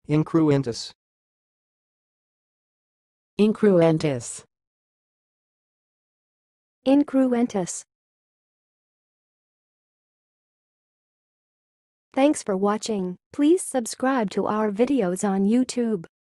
Incruentus. Incruentus. Incruentus. Thanks for watching. Please subscribe to our videos on YouTube.